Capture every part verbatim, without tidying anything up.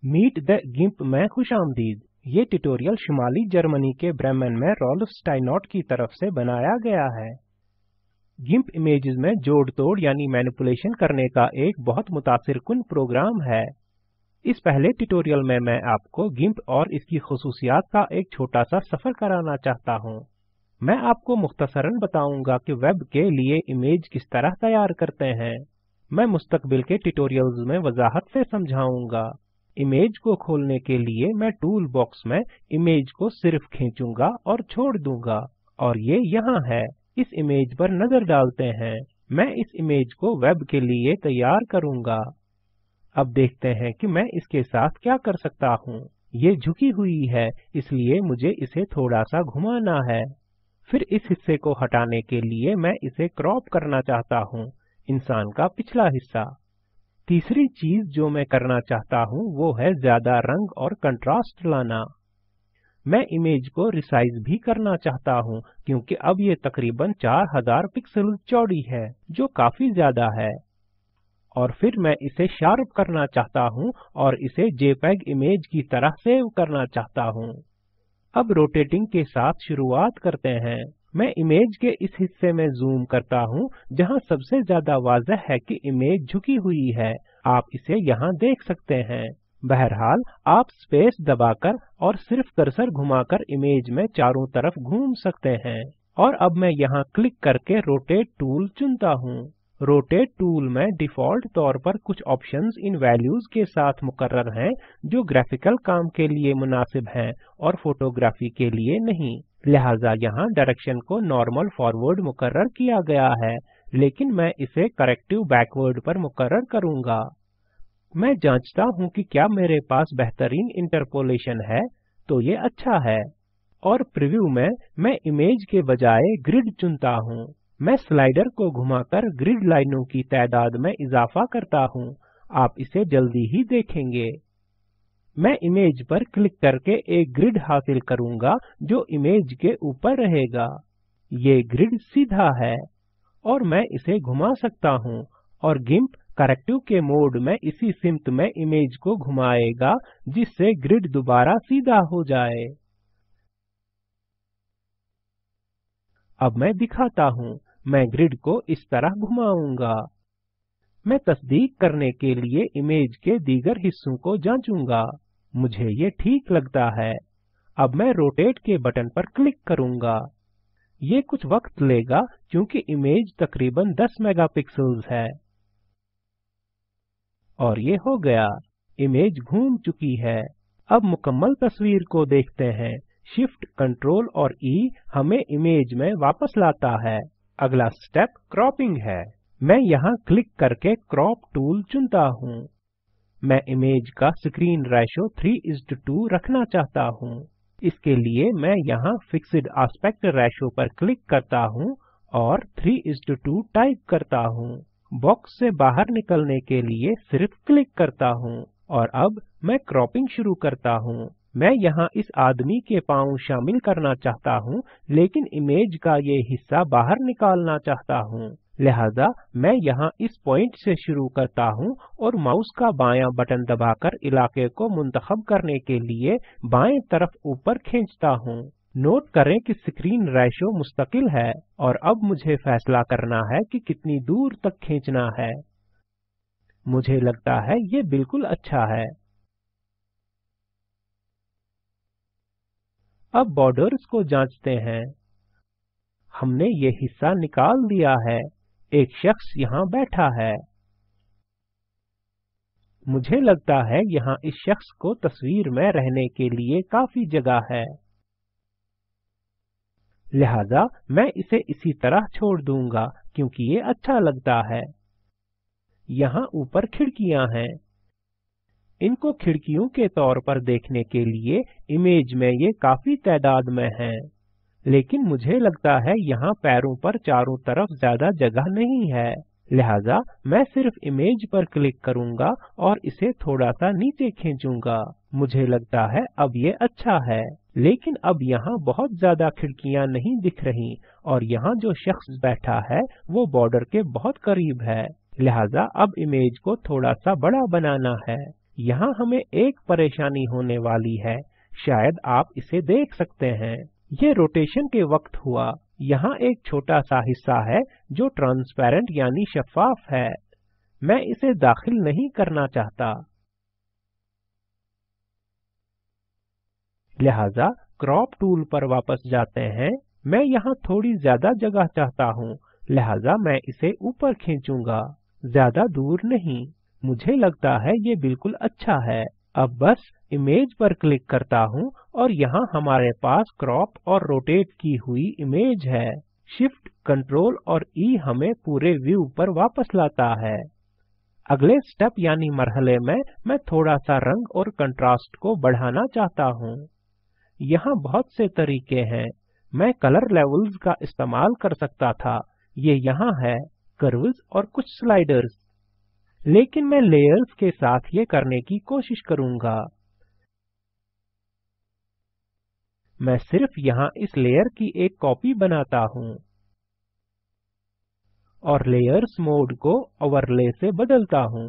Meet the गिम्प में खुशामदीद। ये ट्यूटोरियल शुमाली जर्मनी के ब्रेमेन में रॉल्फ स्टाइनॉट की तरफ से बनाया गया है। गिम्प इमेजेस में जोड़ तोड़ यानी मैनिपुलेशन करने का एक बहुत मुतासिरकुन प्रोग्राम है। इस पहले ट्यूटोरियल में मैं आपको गिम्प और इसकी खुसूसियात का एक छोटा सा सफर कराना चाहता हूँ। मैं आपको मुख्तसरन बताऊंगा कि वेब के लिए इमेज किस तरह तैयार करते हैं। मैं मुस्तकबिल के ट्यूटोरियल्स में वजाहत से समझाऊंगा। इमेज को खोलने के लिए मैं टूल बॉक्स में इमेज को सिर्फ खींचूंगा और छोड़ दूंगा और ये यहाँ है। इस इमेज पर नजर डालते हैं। मैं इस इमेज को वेब के लिए तैयार करूंगा। अब देखते हैं कि मैं इसके साथ क्या कर सकता हूँ। ये झुकी हुई है, इसलिए मुझे इसे थोड़ा सा घुमाना है। फिर इस हिस्से को हटाने के लिए मैं इसे क्रॉप करना चाहता हूँ, इंसान का पिछला हिस्सा। तीसरी चीज जो मैं करना चाहता हूँ वो है ज्यादा रंग और कंट्रास्ट लाना। मैं इमेज को रिसाइज भी करना चाहता हूँ क्योंकि अब ये तकरीबन चार हजार पिक्सल चौड़ी है, जो काफी ज्यादा है। और फिर मैं इसे शार्प करना चाहता हूँ और इसे जेपीईजी इमेज की तरह सेव करना चाहता हूँ। अब रोटेटिंग के साथ शुरुआत करते हैं। मैं इमेज के इस हिस्से में जूम करता हूँ जहाँ सबसे ज्यादा वाज़ेह है कि इमेज झुकी हुई है। आप इसे यहाँ देख सकते हैं। बहरहाल आप स्पेस दबाकर और सिर्फ कर्सर घुमाकर इमेज में चारों तरफ घूम सकते हैं। और अब मैं यहाँ क्लिक करके रोटेट टूल चुनता हूँ। रोटेट टूल में डिफ़ॉल्ट तौर पर कुछ ऑप्शंस इन वैल्यूज के साथ मुकर्रर हैं जो ग्राफिकल काम के लिए मुनासिब हैं और फोटोग्राफी के लिए नहीं। लिहाजा यहाँ डायरेक्शन को नॉर्मल फॉरवर्ड मुकर्रर किया गया है, लेकिन मैं इसे करेक्टिव बैकवर्ड पर मुकर्रर करूँगा। मैं जांचता हूँ कि क्या मेरे पास बेहतरीन इंटरपोलेशन है, तो ये अच्छा है। और प्रीव्यू में मैं इमेज के बजाय ग्रिड चुनता हूँ। मैं स्लाइडर को घुमाकर ग्रिड लाइनों की तादाद में इजाफा करता हूँ। आप इसे जल्दी ही देखेंगे। मैं इमेज पर क्लिक करके एक ग्रिड हासिल करूँगा जो इमेज के ऊपर रहेगा। ये ग्रिड सीधा है और मैं इसे घुमा सकता हूँ और गिम्प करेक्टिव के मोड में इसी सिमत में इमेज को घुमाएगा जिससे ग्रिड दोबारा सीधा हो जाए। अब मैं दिखाता हूँ। मैं ग्रिड को इस तरह घुमाऊंगा। मैं तस्दीक करने के लिए इमेज के दीगर हिस्सों को जांचूंगा। मुझे ये ठीक लगता है। अब मैं रोटेट के बटन पर क्लिक करूंगा। ये कुछ वक्त लेगा क्योंकि इमेज तकरीबन दस मेगापिक्सेल्स है। और ये हो गया। इमेज घूम चुकी है। अब मुकम्मल तस्वीर को देखते हैं। शिफ्ट, कंट्रोल और ई हमें इमेज में वापस लाता है। अगला स्टेप क्रॉपिंग है। मैं यहाँ क्लिक करके क्रॉप टूल चुनता हूँ। मैं इमेज का screen ratio three is to two रखना चाहता हूँ। इसके लिए मैं यहाँ फिक्स्ड एस्पेक्ट रेशो पर क्लिक करता हूँ और three is to two type करता हूँ। बॉक्स से बाहर निकलने के लिए सिर्फ क्लिक करता हूँ और अब मैं क्रॉपिंग शुरू करता हूँ। मैं यहाँ इस आदमी के पाँव शामिल करना चाहता हूँ, लेकिन इमेज का ये हिस्सा बाहर निकालना चाहता हूँ। लिहाजा मैं यहाँ इस पॉइंट से शुरू करता हूँ और माउस का बायां बटन दबाकर इलाके को मुंतखब करने के लिए बाएं तरफ ऊपर खींचता हूँ। नोट करें कि स्क्रीन रेशो मुस्तकिल है और अब मुझे फैसला करना है कि कितनी दूर तक खींचना है। मुझे लगता है ये बिल्कुल अच्छा है। अब बॉर्डर्स को जांचते हैं। हमने ये हिस्सा निकाल दिया है। एक शख्स यहाँ बैठा है। मुझे लगता है यहाँ इस शख्स को तस्वीर में रहने के लिए काफी जगह है। लिहाजा मैं इसे इसी तरह छोड़ दूंगा क्योंकि ये अच्छा लगता है। यहाँ ऊपर खिड़कियां हैं। इनको खिड़कियों के तौर पर देखने के लिए इमेज में ये काफी तादाद में हैं। लेकिन मुझे लगता है यहाँ पैरों पर चारों तरफ ज्यादा जगह नहीं है। लिहाजा मैं सिर्फ इमेज पर क्लिक करूंगा और इसे थोड़ा सा नीचे खींचूंगा। मुझे लगता है अब ये अच्छा है। लेकिन अब यहाँ बहुत ज्यादा खिड़कियां नहीं दिख रही और यहाँ जो शख्स बैठा है वो बॉर्डर के बहुत करीब है। लिहाजा अब इमेज को थोड़ा सा बड़ा बनाना है। यहाँ हमें एक परेशानी होने वाली है, शायद आप इसे देख सकते हैं। ये रोटेशन के वक्त हुआ। यहाँ एक छोटा सा हिस्सा है जो ट्रांसपेरेंट यानी शफाफ है। मैं इसे दाखिल नहीं करना चाहता। लिहाजा क्रॉप टूल पर वापस जाते हैं। मैं यहाँ थोड़ी ज्यादा जगह चाहता हूँ, लिहाजा मैं इसे ऊपर खींचूंगा, ज्यादा दूर नहीं। मुझे लगता है ये बिल्कुल अच्छा है। अब बस इमेज पर क्लिक करता हूँ और यहाँ हमारे पास क्रॉप और रोटेट की हुई इमेज है। शिफ्ट, कंट्रोल और ई हमें पूरे व्यू पर वापस लाता है। अगले स्टेप यानी मरहले में मैं थोड़ा सा रंग और कंट्रास्ट को बढ़ाना चाहता हूँ। यहाँ बहुत से तरीके हैं। मैं कलर लेवल्स का इस्तेमाल कर सकता था। ये यहाँ है, कर्व्स और कुछ स्लाइडर्स। लेकिन मैं लेयर्स के साथ ये करने की कोशिश करूंगा। मैं सिर्फ यहाँ इस लेयर की एक कॉपी बनाता हूँ और लेयर्स मोड को ओवरले से बदलता हूँ।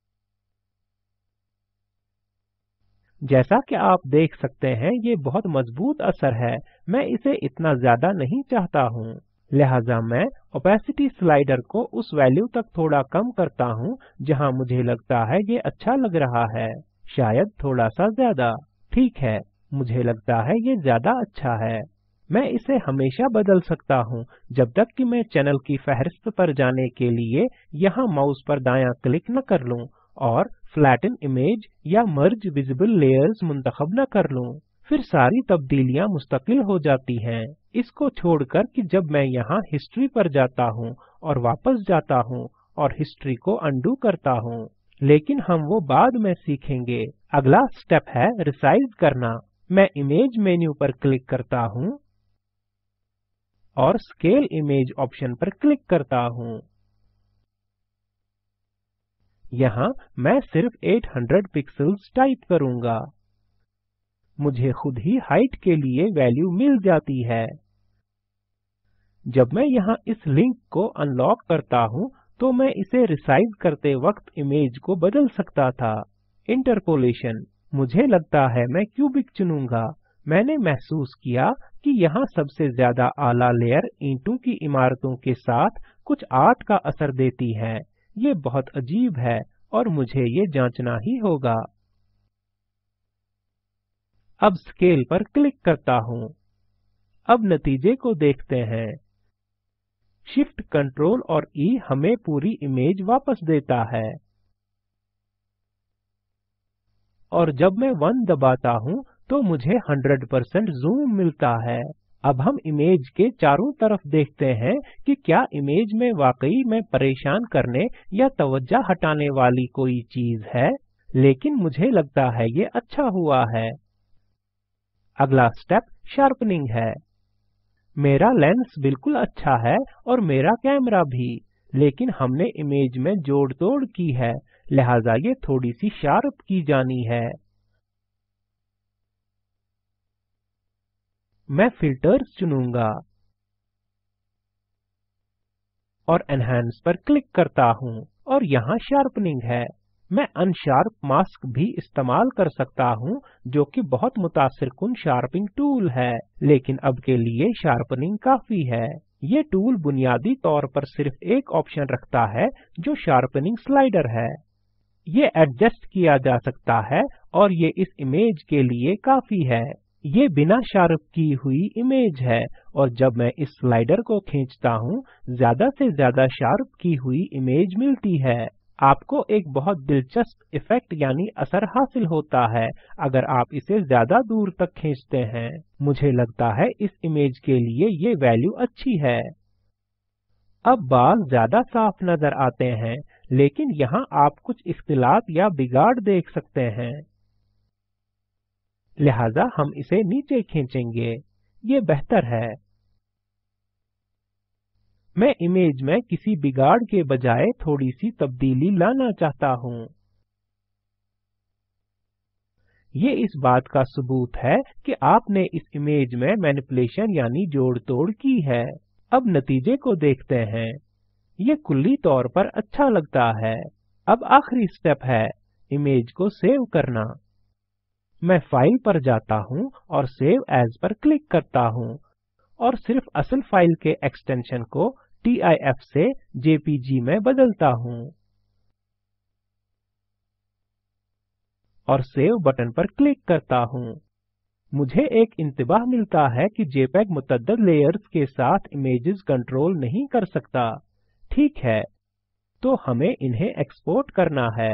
जैसा कि आप देख सकते हैं, ये बहुत मजबूत असर है। मैं इसे इतना ज्यादा नहीं चाहता हूँ, लिहाजा मैं ओपेसिटी स्लाइडर को उस वैल्यू तक थोड़ा कम करता हूँ जहाँ मुझे लगता है ये अच्छा लग रहा है, शायद थोड़ा सा ज्यादा। ठीक है, मुझे लगता है ये ज्यादा अच्छा है। मैं इसे हमेशा बदल सकता हूँ जब तक कि मैं चैनल की फहरिस्त पर जाने के लिए यहाँ माउस पर दायां क्लिक न कर लूँ और फ्लैटन इमेज या मर्ज विजिबल लेयर्स मुंतखब न कर लूँ। फिर सारी तब्दीलियां मुस्तकिल हो जाती हैं। इसको छोड़कर कि जब मैं यहाँ हिस्ट्री पर जाता हूँ और वापस जाता हूँ और हिस्ट्री को अंडू करता हूँ। लेकिन हम वो बाद में सीखेंगे। अगला स्टेप है रिसाइज करना। मैं इमेज मेन्यू पर क्लिक करता हूँ और स्केल इमेज ऑप्शन पर क्लिक करता हूँ। यहाँ मैं सिर्फ आठ सौ पिक्सेल्स टाइप करूंगा। मुझे खुद ही हाइट के लिए वैल्यू मिल जाती है। जब मैं यहाँ इस लिंक को अनलॉक करता हूँ तो मैं इसे रिसाइज करते वक्त इमेज को बदल सकता था। इंटरपोलेशन, मुझे लगता है मैं क्यूबिक चुनूंगा। मैंने महसूस किया कि यहाँ सबसे ज्यादा आला लेयर ईंटों की इमारतों के साथ कुछ आर्ट का असर देती है। ये बहुत अजीब है और मुझे ये जांचना ही होगा। अब स्केल पर क्लिक करता हूँ। अब नतीजे को देखते हैं। शिफ्ट, कंट्रोल और ई हमें पूरी इमेज वापस देता है। और जब मैं वन दबाता हूँ तो मुझे सौ परसेंट जूम मिलता है। अब हम इमेज के चारों तरफ देखते हैं कि क्या इमेज में वाकई में परेशान करने या तवज्जो हटाने वाली कोई चीज है। लेकिन मुझे लगता है ये अच्छा हुआ है। अगला स्टेप शार्पनिंग है। मेरा लेंस बिल्कुल अच्छा है और मेरा कैमरा भी, लेकिन हमने इमेज में जोड़ तोड़ की है, लिहाजा ये थोड़ी सी शार्प की जानी है। मैं फिल्टर्स चुनूंगा और एनहांस पर क्लिक करता हूँ और यहाँ शार्पनिंग है। मैं अनशार्प मास्क भी इस्तेमाल कर सकता हूँ जो कि बहुत मुतासिरकुन शार्पनिंग टूल है, लेकिन अब के लिए शार्पनिंग काफी है। ये टूल बुनियादी तौर पर सिर्फ एक ऑप्शन रखता है जो शार्पनिंग स्लाइडर है। ये एडजस्ट किया जा सकता है और ये इस इमेज के लिए काफी है। ये बिना शार्प की हुई इमेज है और जब मैं इस स्लाइडर को खींचता हूँ ज्यादा से ज्यादा शार्प की हुई इमेज मिलती है। आपको एक बहुत दिलचस्प इफेक्ट यानी असर हासिल होता है अगर आप इसे ज्यादा दूर तक खींचते हैं। मुझे लगता है इस इमेज के लिए ये वैल्यू अच्छी है। अब बाल ज्यादा साफ नजर आते हैं, लेकिन यहाँ आप कुछ इख्तिलात या बिगाड़ देख सकते हैं। लिहाजा हम इसे नीचे खींचेंगे। ये बेहतर है। मैं इमेज में किसी बिगाड़ के बजाय थोड़ी सी तब्दीली लाना चाहता हूँ। ये इस बात का सबूत है कि आपने इस इमेज में मैनिपुलेशन यानी जोड़ तोड़ की है। अब नतीजे को देखते हैं। ये कुल्ली तौर पर अच्छा लगता है। अब आखिरी स्टेप है। इमेज को सेव करना। मैं फाइल पर जाता हूँ और सेव एज पर क्लिक करता हूँ और सिर्फ असल फाइल के एक्सटेंशन को टिफ से जेपीजी में बदलता हूँ और सेव बटन पर क्लिक करता हूँ। मुझे एक इंतबाह मिलता है कि जेपीईजी मुतअद्दिद लेयर्स के साथ इमेजेस कंट्रोल नहीं कर सकता। ठीक है, तो हमें इन्हें एक्सपोर्ट करना है।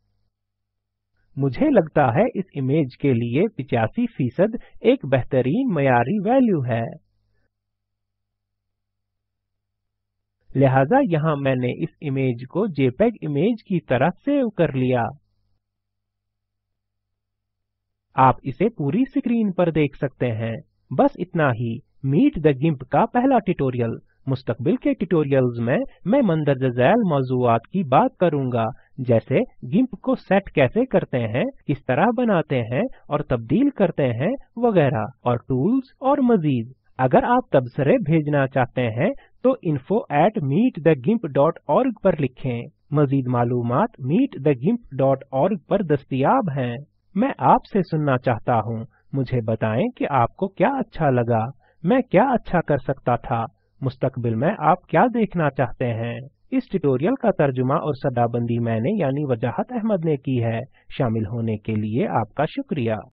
मुझे लगता है इस इमेज के लिए पचासी फीसद एक बेहतरीन मयारी वैल्यू है। लिहाजा यहाँ मैंने इस इमेज को जेपीईजी इमेज की तरह सेव कर लिया। आप इसे पूरी स्क्रीन पर देख सकते हैं। बस इतना ही। मीट द गिम्प का पहला ट्यूटोरियल। मुस्तकबिल के ट्यूटोरियल्स में मैं मंदरजा झैल मौजूआत की बात करूंगा, जैसे गिम्प को सेट कैसे करते हैं, किस तरह बनाते हैं और तब्दील करते हैं वगैरह, और टूल्स और मजीद। अगर आप तबसरे भेजना चाहते हैं तो info at meet the gimp dot org पर लिखें। मजीद मालूमात meet the gimp dot org पर दस्तयाब हैं। मैं आपसे सुनना चाहता हूँ। मुझे बताएं कि आपको क्या अच्छा लगा, मैं क्या अच्छा कर सकता था, मुस्तकबिल में आप क्या देखना चाहते हैं। इस ट्यूटोरियल का तर्जुमा और सदाबंदी मैंने यानी वजाहत अहमद ने की है। शामिल होने के लिए आपका शुक्रिया।